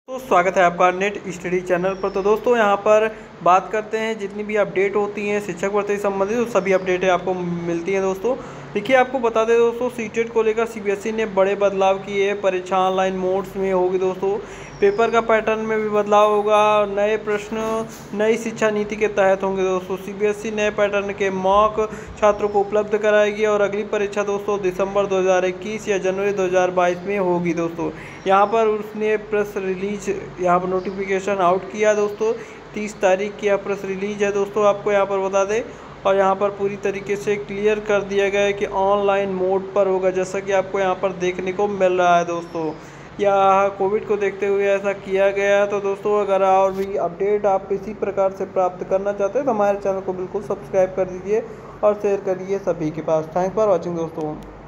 तो स्वागत है आपका नेट स्टडी चैनल पर। तो दोस्तों यहाँ पर बात करते हैं जितनी भी अपडेट होती हैं शिक्षक भर्ती से संबंधित, तो सभी अपडेटें आपको मिलती हैं दोस्तों। देखिए, आपको बता दें दोस्तों, सीटेट को लेकर सीबीएसई ने बड़े बदलाव किए। परीक्षा ऑनलाइन मोड्स में होगी दोस्तों। पेपर का पैटर्न में भी बदलाव होगा। नए प्रश्न नई शिक्षा नीति के तहत होंगे दोस्तों। सीबीएसई नए पैटर्न के मॉक छात्रों को उपलब्ध कराएगी और अगली परीक्षा दोस्तों दिसंबर 2021 या जनवरी 2022 में होगी दोस्तों। यहाँ पर उसने प्रेस रिलीज यहाँ पर नोटिफिकेशन आउट किया दोस्तों। 30 तारीख की यह प्रेस रिलीज है दोस्तों, आपको यहाँ पर बता दें। और यहाँ पर पूरी तरीके से क्लियर कर दिया गया है कि ऑनलाइन मोड पर होगा, जैसा कि आपको यहाँ पर देखने को मिल रहा है दोस्तों। या कोविड को देखते हुए ऐसा किया गया है। तो दोस्तों, अगर और भी अपडेट आप इसी प्रकार से प्राप्त करना चाहते हैं तो हमारे चैनल को बिल्कुल सब्सक्राइब कर दीजिए और शेयर करिए सभी के पास। थैंक्स फॉर वॉचिंग दोस्तों।